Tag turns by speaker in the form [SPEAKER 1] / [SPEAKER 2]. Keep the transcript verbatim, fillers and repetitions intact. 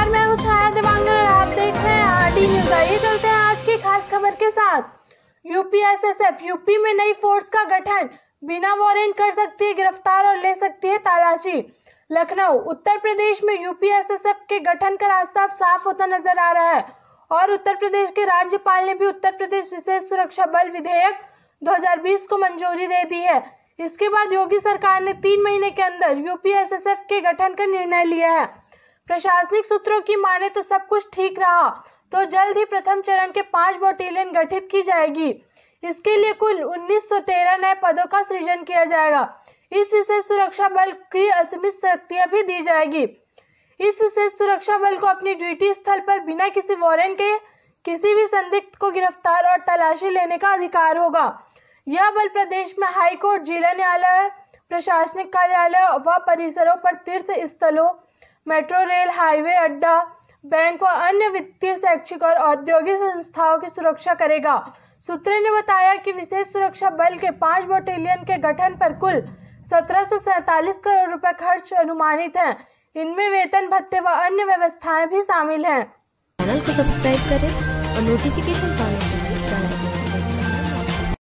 [SPEAKER 1] नमस्कार, मैं हूं छाया देवांगन और आप देख रहे हैं आरडी न्यूज़। आइए चलते हैं आज की खास खबर के साथ। यूपी एसएसएफ यूपी में नई फोर्स का गठन, बिना वारंट कर सकती है गिरफ्तार और ले सकती है तलाशी। लखनऊ उत्तर प्रदेश में यूपी एसएसएफ के गठन का रास्ता अब साफ होता नजर आ रहा है और उत्तर प्रदेश के राज्यपाल ने भी उत्तर प्रदेश विशेष सुरक्षा बल विधेयक दो हज़ार बीस को मंजूरी दे दी है। इसके बाद योगी सरकार ने तीन महीने के अंदर यूपी एसएसएफ के गठन का निर्णय लिया है। प्रशासनिक सूत्रों की माने तो सब कुछ ठीक रहा तो जल्द ही प्रथम चरण के पांच बटालियन गठित की जाएगी। इसके लिए कुल उन्नीस सौ तेरह नए पदों का सृजन किया जाएगा। इस विशेष सुरक्षा बल की असीमित शक्तियां भी दी जाएगी। इस विशेष सुरक्षा बल को अपनी ड्यूटी स्थल पर बिना किसी वारंट के किसी भी संदिग्ध को गिरफ्तार और तलाशी लेने का अधिकार होगा। यह बल प्रदेश में हाई कोर्ट, जिला न्यायालय, प्रशासनिक कार्यालय व परिसरों पर तीर्थ स्थलों, मेट्रो रेल, हाईवे अड्डा, बैंक व अन्य वित्तीय, शैक्षिक और औद्योगिक संस्थाओं की सुरक्षा करेगा। सूत्रों ने बताया कि विशेष सुरक्षा बल के पांच बटालियन के गठन पर कुल सत्रह सौ सैतालीस करोड़ रुपए खर्च अनुमानित हैं। इनमें वेतन भत्ते व अन्य व्यवस्थाएं भी शामिल हैं।
[SPEAKER 2] चैनल को सब्सक्राइब करें और नोटिफिकेशन पाएं।